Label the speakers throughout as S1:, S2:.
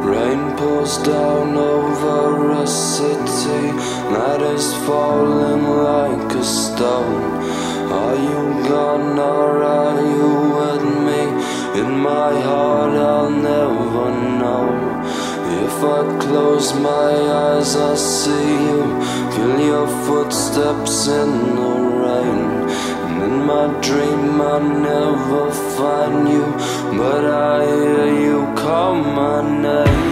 S1: Rain pours down over a city, night is falling like a stone. Are you gone or are you with me? In my heart I'll never know. If I close my eyes I see you, feel your footsteps in the rain. And in my dream I never find you, but I hear you call my name.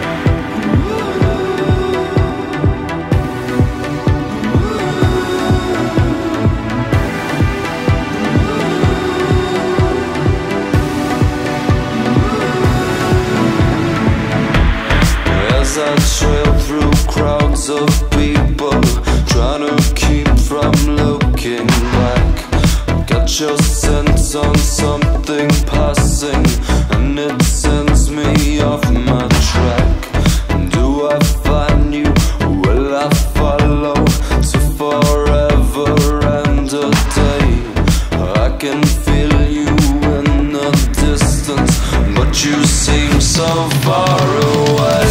S1: As I trail through crowds of people, trying to keep from looking back. Got your sense on something passing, and it sends me off my track. Do I find you? Will I follow to forever and a day? I can feel you in the distance, but you seem so far away.